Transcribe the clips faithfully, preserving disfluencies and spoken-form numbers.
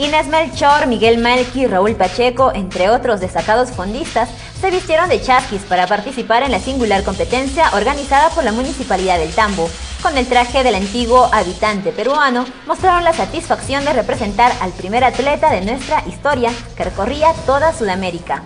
Inés Melchor, Miguel Malqui, Raúl Pacheco, entre otros destacados fondistas, se vistieron de chasquis para participar en la singular competencia organizada por la Municipalidad del Tambo. Con el traje del antiguo habitante peruano, mostraron la satisfacción de representar al primer atleta de nuestra historia que recorría toda Sudamérica.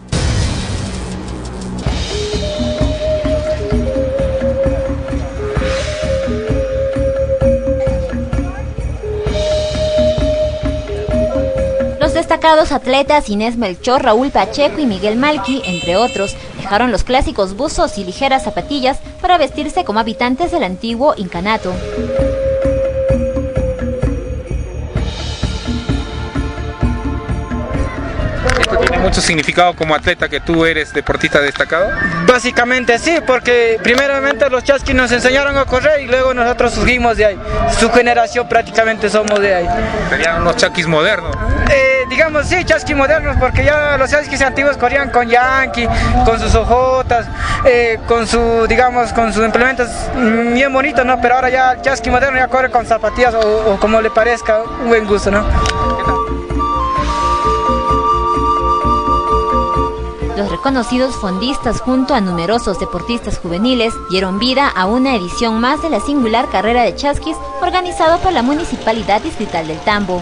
Los destacados atletas Inés Melchor, Raúl Pacheco y Miguel Malqui, entre otros, dejaron los clásicos buzos y ligeras zapatillas para vestirse como habitantes del antiguo incanato. ¿Esto tiene mucho significado como atleta que tú eres deportista destacado? Básicamente sí, porque primeramente los chasquis nos enseñaron a correr y luego nosotros surgimos de ahí. Su generación prácticamente somos de ahí. Serían unos chasquis modernos. Eh, digamos sí, chasquis modernos, porque ya los chasquis antiguos corrían con Yankee, con sus hojotas, eh, con su, digamos, con sus implementos bien bonitos, ¿no? Pero ahora ya el chasqui moderno ya corre con zapatillas o, o como le parezca, un buen gusto, ¿no? Los reconocidos fondistas junto a numerosos deportistas juveniles dieron vida a una edición más de la singular carrera de chasquis organizado por la Municipalidad Distrital del Tambo.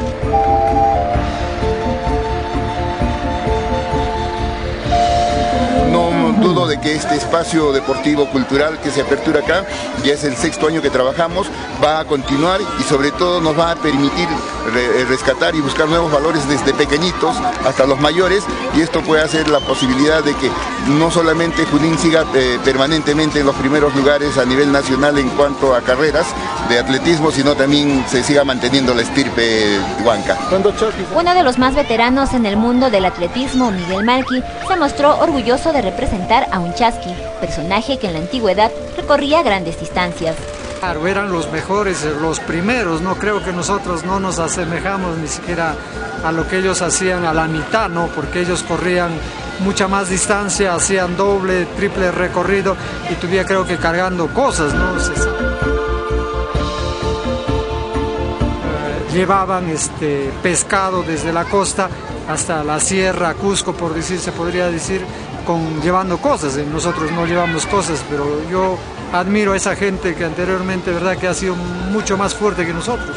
No dudo de que este espacio deportivo cultural que se apertura acá, ya es el sexto año que trabajamos, va a continuar y sobre todo nos va a permitir re rescatar y buscar nuevos valores desde pequeñitos hasta los mayores, y esto puede hacer la posibilidad de que no solamente Junín siga eh, permanentemente en los primeros lugares a nivel nacional en cuanto a carreras de atletismo, sino también se siga manteniendo la estirpe huanca. Uno de los más veteranos en el mundo del atletismo, Miguel Malqui, se mostró orgulloso de representar a un chasqui, personaje que en la antigüedad recorría grandes distancias. Claro, eran los mejores, los primeros, no creo que nosotros no nos asemejamos ni siquiera a lo que ellos hacían a la mitad, ¿no? Porque ellos corrían mucha más distancia, hacían doble, triple recorrido y todavía creo que cargando cosas, ¿no? Se... llevaban este pescado desde la costa hasta la sierra, Cusco, por decir, se podría decir, con llevando cosas. Nosotros no llevamos cosas, pero yo admiro a esa gente que anteriormente, verdad, que ha sido mucho más fuerte que nosotros.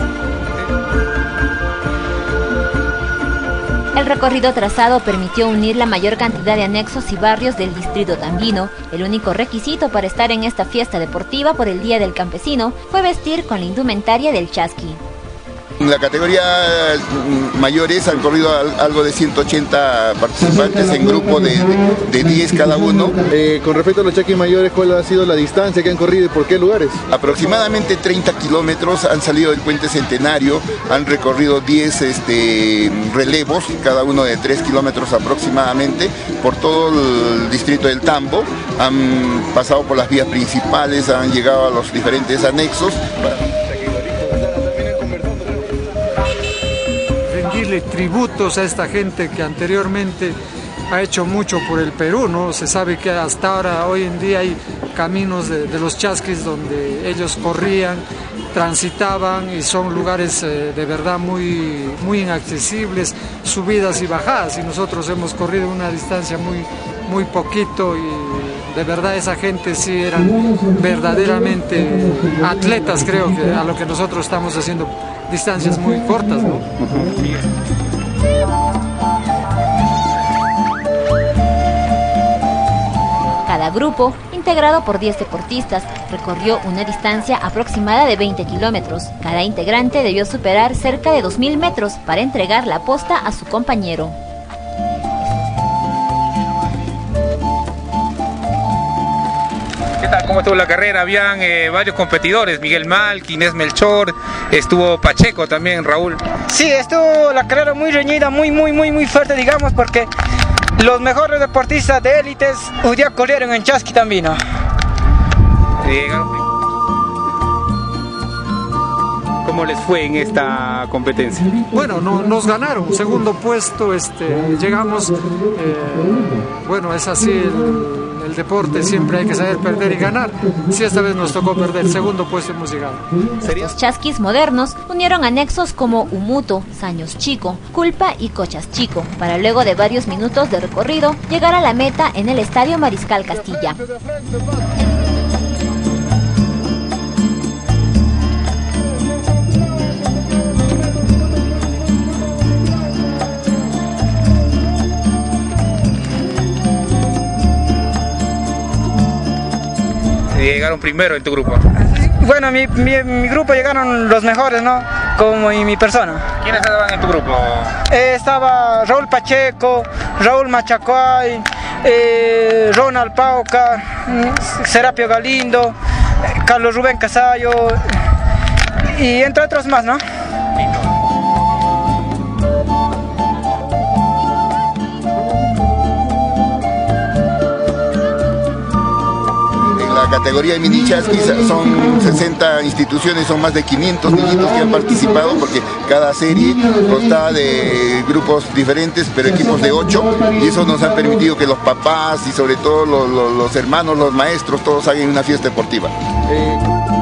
El recorrido trazado permitió unir la mayor cantidad de anexos y barrios del distrito tambino. El único requisito para estar en esta fiesta deportiva por el Día del Campesino fue vestir con la indumentaria del chasqui. En la categoría mayores han corrido algo de ciento ochenta participantes en grupo de, de, de diez cada uno. Eh, con respecto a los chasquis mayores, ¿cuál ha sido la distancia que han corrido y por qué lugares? Aproximadamente treinta kilómetros, han salido del Puente Centenario, han recorrido diez este, relevos, cada uno de tres kilómetros aproximadamente, por todo el distrito del Tambo. Han pasado por las vías principales, han llegado a los diferentes anexos. Rendirle tributos a esta gente que anteriormente ha hecho mucho por el Perú, ¿no? Se sabe que hasta ahora, hoy en día, hay caminos de, de los chasquis donde ellos corrían, transitaban y son lugares eh, de verdad muy, muy inaccesibles, subidas y bajadas, y nosotros hemos corrido una distancia muy, muy poquito y de verdad esa gente sí eran verdaderamente atletas, creo que a lo que nosotros estamos haciendo distancias muy cortas, ¿no? Cada grupo, integrado por diez deportistas, recorrió una distancia aproximada de veinte kilómetros. Cada integrante debió superar cerca de dos mil metros para entregar la posta a su compañero. ¿Qué tal? ¿Cómo estuvo la carrera? Habían eh, varios competidores, Miguel Malqui, Inés Melchor, estuvo Pacheco también, Raúl. Sí, estuvo la carrera muy reñida, muy, muy, muy, muy fuerte, digamos, porque los mejores deportistas de élites hoy día corrieron en chasqui tambino. ¿Cómo les fue en esta competencia? Bueno, no, nos ganaron, segundo puesto, este, llegamos, eh, bueno, es así el, el deporte siempre hay que saber perder y ganar. Si esta vez nos tocó perder, segundo puesto hemos llegado. Los chasquis modernos unieron anexos como Umuto, Saños Chico, Culpa y Cochas Chico, para luego de varios minutos de recorrido llegar a la meta en el Estadio Mariscal Castilla. Llegaron primero en tu grupo. Bueno, mi, mi, mi grupo llegaron los mejores, ¿no? Como y mi persona. ¿Quiénes estaban en tu grupo? Eh, estaba Raúl Pacheco, Raúl Machacuay, eh, Ronald Pauca, Serapio Galindo, Carlos Rubén Casallo y entre otros más, ¿no? La categoría de mini chasquis son sesenta instituciones, son más de quinientos niñitos que han participado, porque cada serie consta de grupos diferentes, pero equipos de ocho, y eso nos ha permitido que los papás y sobre todo los, los, los hermanos, los maestros, todos hagan una fiesta deportiva. Eh...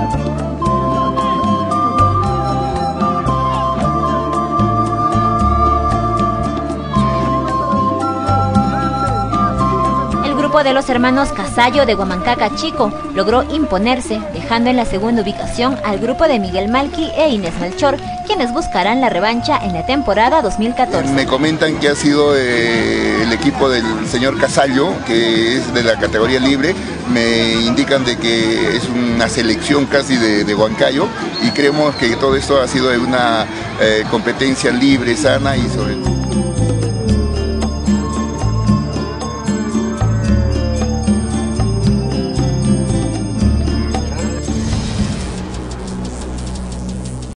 De los hermanos Casallo de Huamancaca Chico logró imponerse, dejando en la segunda ubicación al grupo de Miguel Malqui e Inés Melchor, quienes buscarán la revancha en la temporada dos mil catorce. Me comentan que ha sido eh, el equipo del señor Casallo, que es de la categoría libre. Me indican de que es una selección casi de, de Huancayo, y creemos que todo esto ha sido una eh, competencia libre, sana y sobre todo